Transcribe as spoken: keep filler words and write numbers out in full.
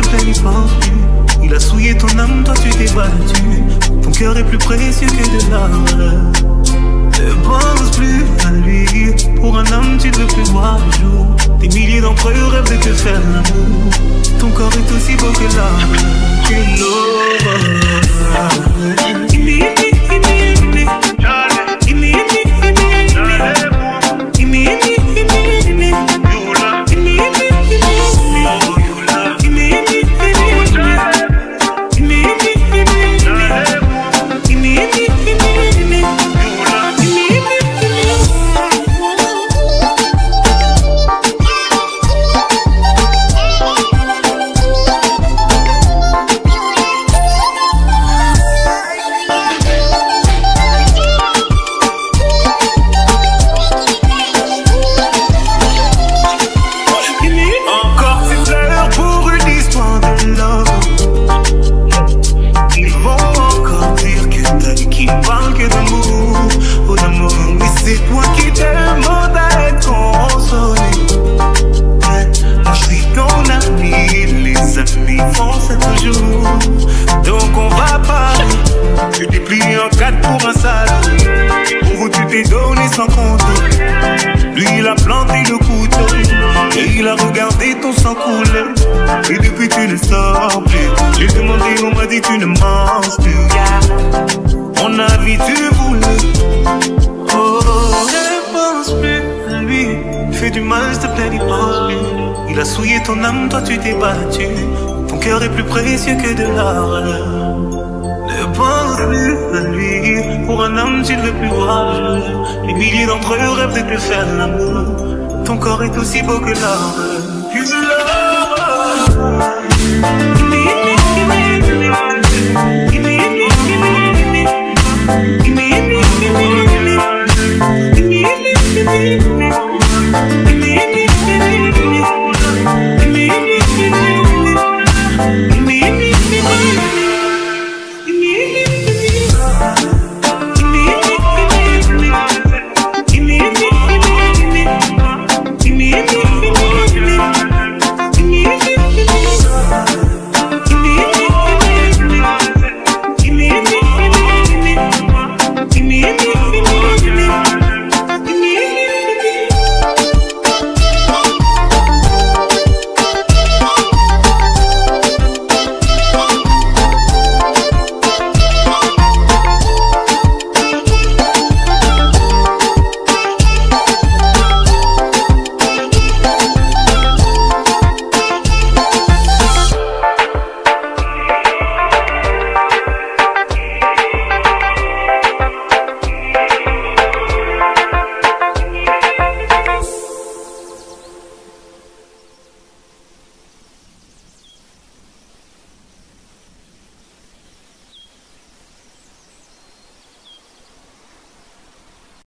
plaît, n'y pense plus. Il a souillé ton âme, toi tu t'es battu. Ton cœur est plus précieux que de l'or. Ne pense plus à lui. Pour un homme tu ne veux plus voir le jour. Des milliers d'entre eux rêvent de te faire l'amour. Ton corps est aussi beau que l'or. Que l'or. Imi, Imi, Imi, Imi. Imi, Imi, Imi, Imi. Imi, Imi, Imi, Imi. Imi, Imi, Imi, sans compte. Lui il a planté le couteau et il a regardé ton sang couler. Et depuis tu ne sors plus. J'ai demandé, on m'a dit tu ne manges plus. Mon avis tu voulais. Oh, ne pense plus à lui. Fais du mal, s'il te plaît, n'y pense plus. Il a souillé ton âme, toi tu t'es battu. Ton cœur est plus précieux que de l'or. Ne pense plus à lui. Pour un homme tu ne veux plus voir. Les milliers d'entre eux rêvent de te faire l'amour. Ton corps est aussi beau que l'or. Que l'or.